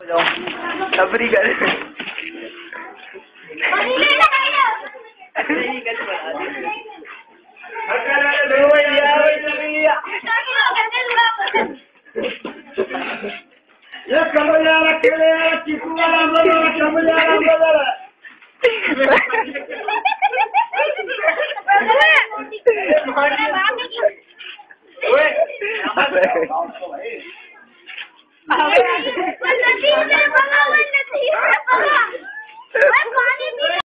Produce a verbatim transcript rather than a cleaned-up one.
सबरी कर ये कमला रखे ले चिकू वाला बोलो कमला बोलो ओए